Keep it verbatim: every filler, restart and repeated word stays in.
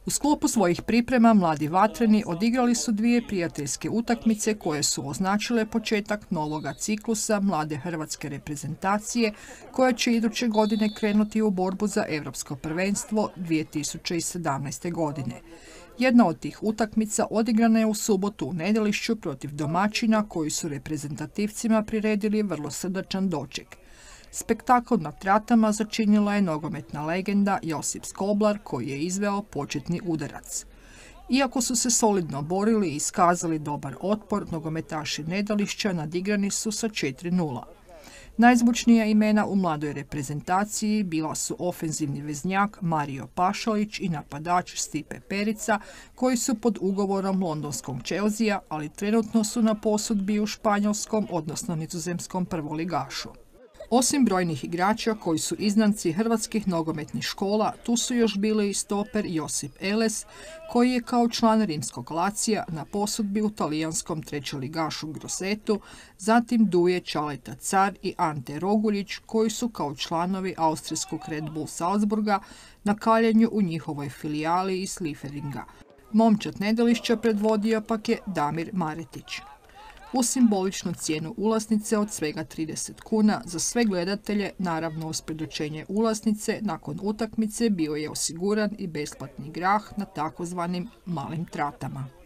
U sklopu svojih priprema mladi vatreni odigrali su dvije prijateljske utakmice koje su označile početak novoga ciklusa mlade hrvatske reprezentacije koja će iduće godine krenuti u borbu za Europsko prvenstvo dvije tisuće sedamnaeste. godine. Jedna od tih utakmica odigrana je u subotu u Nedelišću protiv domaćina koji su reprezentativcima priredili vrlo srdačan doček. Spektakl na tratama začinila je nogometna legenda Josip Skoblar koji je izveo početni udarac. Iako su se solidno borili i iskazali dobar otpor, nogometaši Nedelišća nadigrani su sa četiri nula. Najzvučnija imena u mladoj reprezentaciji bila su ofenzivni veznjak Mario Pašalić i napadač Stipe Perica, koji su pod ugovorom londonskog Chelsea, ali trenutno su na posudbi u španjolskom, odnosno nizozemskom prvoligašu. Osim brojnih igrača koji su izdanci hrvatskih nogometnih škola, tu su još bili i stoper Josip Eles, koji je kao član rimskog Lacija na posudbi u talijanskom trećoligašu Grossetu, zatim Duje Čaleta Car i Ante Roguljić, koji su kao članovi austrijskog Red Bull Salzburga na kaljenju u njihovoj filijali iz Lieferinga. Momčad Nedelišća predvodio pak je Damir Maretić. Uz simboličnu cijenu ulaznice od svega trideset kuna, za sve gledatelje, naravno uz predočenje ulaznice, nakon utakmice bio je osiguran i besplatni grah na takozvanim malim tratama.